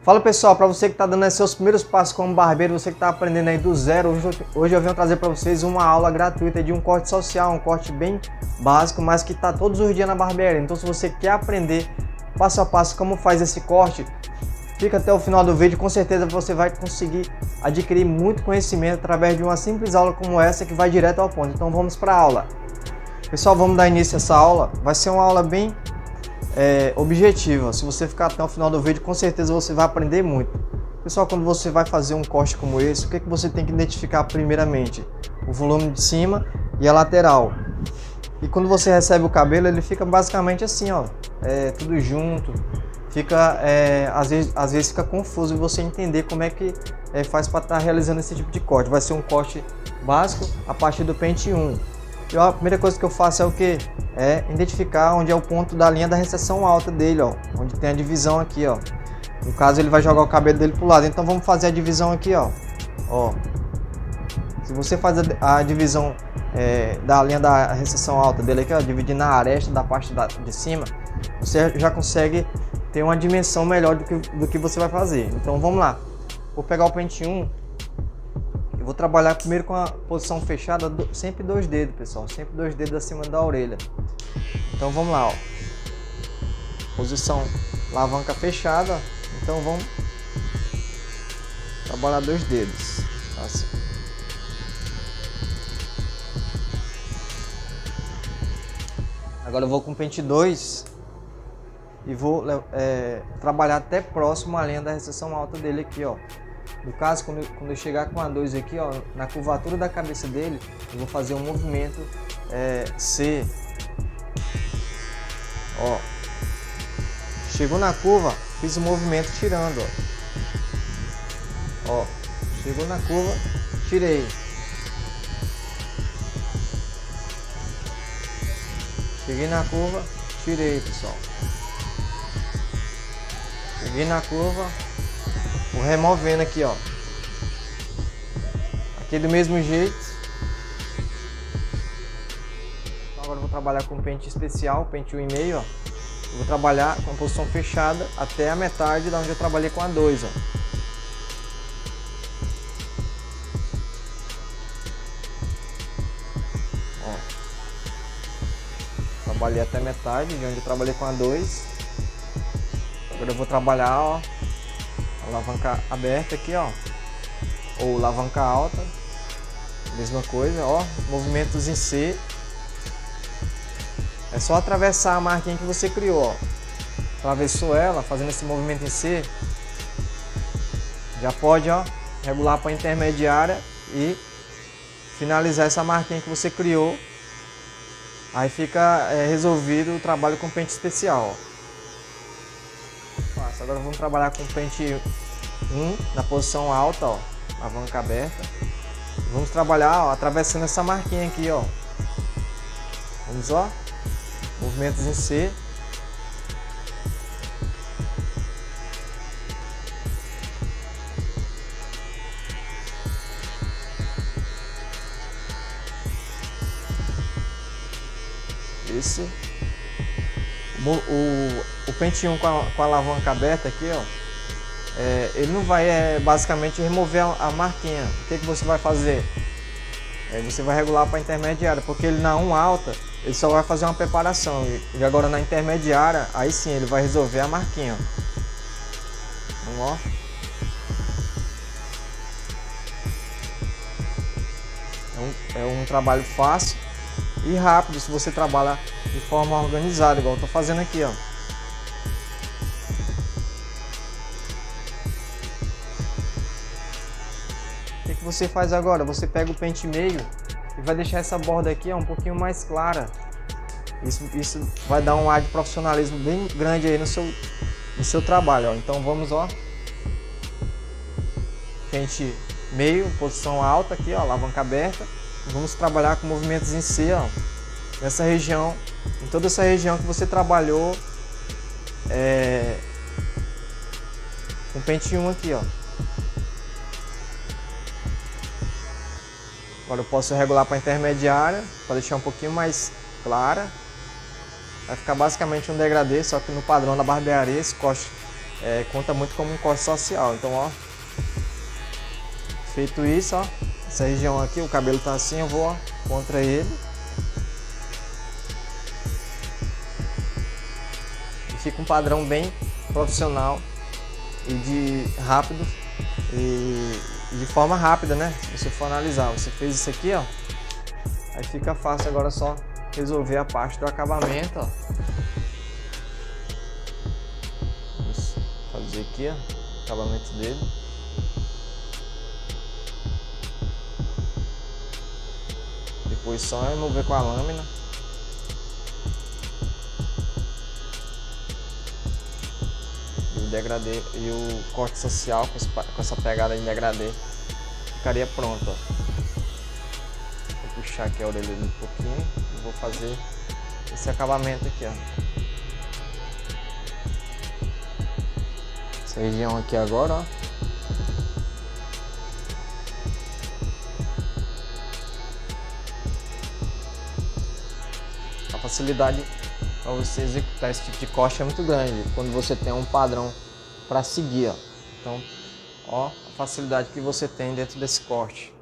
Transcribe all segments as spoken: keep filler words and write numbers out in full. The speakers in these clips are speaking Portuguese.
Fala pessoal, para você que está dando seus primeiros passos como barbeiro, você que está aprendendo aí do zero, hoje, hoje eu venho trazer para vocês uma aula gratuita de um corte social, um corte bem básico, mas que está todos os dias na barbearia. Então se você quer aprender passo a passo como faz esse corte, fica até o final do vídeo, com certeza você vai conseguir adquirir muito conhecimento através de uma simples aula como essa que vai direto ao ponto. Então vamos para a aula. Pessoal, vamos dar início a essa aula. Vai ser uma aula bem É, objetiva. Se você ficar até o final do vídeo, com certeza você vai aprender muito. Pessoal, quando você vai fazer um corte como esse, o que, é que você tem que identificar primeiramente? O volume de cima e a lateral. E quando você recebe o cabelo, ele fica basicamente assim, ó, é, tudo junto. Fica, é, às vezes, às vezes fica confuso você entender como é que é, faz para estar tá realizando esse tipo de corte. Vai ser um corte básico a partir do pente um. E ó, a primeira coisa que eu faço é o que? É identificar onde é o ponto da linha da recessão alta dele, ó, onde tem a divisão aqui, ó. No caso, ele vai jogar o cabelo dele pro lado. Então vamos fazer a divisão aqui, ó. Ó. Se você faz a, a divisão é, da linha da recessão alta dele aqui, ó, dividindo a aresta da parte da, de cima, você já consegue ter uma dimensão melhor do que, do que você vai fazer. Então vamos lá. Vou pegar o pente um. Eu vou trabalhar primeiro com a posição fechada, do, sempre dois dedos, pessoal, sempre dois dedos acima da orelha. Então vamos lá, ó. Posição alavanca fechada, então vamos trabalhar dois dedos, assim. Agora eu vou com o pente dois e vou é, trabalhar até próximo à linha da recessão alta dele aqui, ó. No caso, quando eu, quando eu chegar com a dois aqui, ó, na curvatura da cabeça dele, eu vou fazer um movimento é, C. Ó. Chegou na curva, fiz o um movimento tirando, ó. Ó. Chegou na curva, tirei. Cheguei na curva, tirei, pessoal. Cheguei na curva. Vou removendo aqui, ó. Aqui do mesmo jeito. Agora eu vou trabalhar com pente especial, pente um e meio, ó. Eu vou trabalhar com a posição fechada até a metade da onde eu trabalhei com a dois, ó. Ó. Trabalhei até a metade de onde eu trabalhei com a dois. Agora eu vou trabalhar, ó, alavanca aberta aqui, ó, ou alavanca alta, mesma coisa, ó, movimentos em C. É só atravessar a marquinha que você criou, ó. Atravessou ela, fazendo esse movimento em C, já pode, ó, regular para intermediária e finalizar essa marquinha que você criou. Aí fica é, resolvido o trabalho com pente especial, ó. Agora vamos trabalhar com o pente um na posição alta, ó, alavanca aberta. Vamos trabalhar, ó, atravessando essa marquinha aqui, ó. Vamos, ó, movimentos em C. Esse. O, o, o pente um com a, com a alavanca aberta aqui, ó, é, ele não vai é, basicamente remover a, a marquinha. O que, que você vai fazer? É, você vai regular para intermediária, porque ele na um alta ele só vai fazer uma preparação, e, e agora na intermediária aí sim ele vai resolver a marquinha, ó. Vamos, ó. É um, é um trabalho fácil e rápido se você trabalha de forma organizada, igual eu tô fazendo aqui, ó. O que, que você faz agora? Você pega o pente meio e vai deixar essa borda aqui, ó, um pouquinho mais clara. Isso, isso vai dar um ar de profissionalismo bem grande aí no seu, no seu trabalho, ó. Então vamos, ó. Pente meio, posição alta aqui, ó, alavanca aberta. Vamos trabalhar com movimentos em C, ó. Nessa região, em toda essa região que você trabalhou é, com pente um aqui, ó. Agora eu posso regular para intermediária, para deixar um pouquinho mais clara. Vai ficar basicamente um degradê, só que no padrão da barbearia, esse corte é, conta muito como um corte social. Então, ó, feito isso, ó, essa região aqui, o cabelo tá assim, eu vou, ó, contra ele. E fica um padrão bem profissional e de rápido e de forma rápida, né? Se você for analisar, você fez isso aqui, ó, aí fica fácil agora só resolver a parte do acabamento, ó. Vamos fazer aqui, ó, o acabamento dele. Depois só remover com a lâmina. E o degradê e o corte social com essa pegada de degradê ficaria pronto, ó. Vou puxar aqui a orelha dele um pouquinho e vou fazer esse acabamento aqui, ó. Essa região aqui agora, ó. A facilidade para você executar esse tipo de corte é muito grande quando você tem um padrão para seguir, ó. Então, ó, a facilidade que você tem dentro desse corte.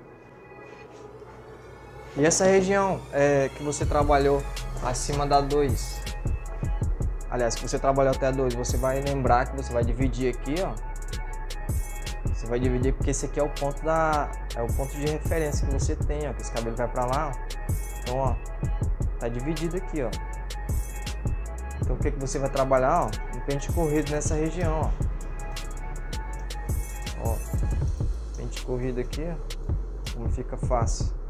E essa região é, que você trabalhou acima da dois, aliás, que você trabalhou até a dois, você vai lembrar que você vai dividir aqui, ó. Você vai dividir porque esse aqui é o ponto da, é o ponto de referência que você tem, ó. Que esse cabelo vai para lá, ó. Então, ó, tá dividido aqui, ó. Então o que que você vai trabalhar, ó? Um pente corrido nessa região, ó. Ó, pente corrido aqui, ó. Como fica fácil.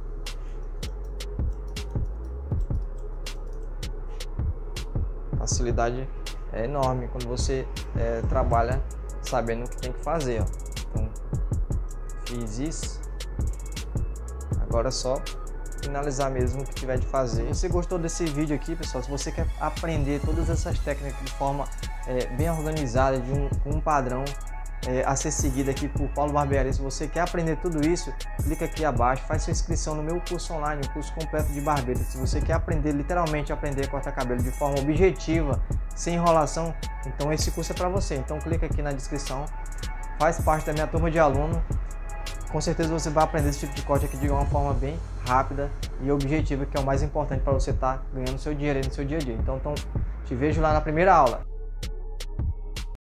Facilidade é enorme quando você é, trabalha sabendo o que tem que fazer, ó. Então, fiz isso. Agora é só finalizar mesmo o que tiver de fazer. Se você gostou desse vídeo aqui, pessoal, se você quer aprender todas essas técnicas de forma é, bem organizada, de um, um padrão é, a ser seguido aqui por Paulo Barbearia, se você quer aprender tudo isso, clica aqui abaixo, faz sua inscrição no meu curso online, o curso completo de barbeiro. Se você quer aprender, literalmente aprender a cortar cabelo de forma objetiva, sem enrolação, então esse curso é para você. Então clica aqui na descrição, faz parte da minha turma de aluno. Com certeza você vai aprender esse tipo de corte aqui de uma forma bem rápida e objetiva, que é o mais importante para você estar ganhando seu dinheiro aí no seu dia a dia. Então, então te vejo lá na primeira aula.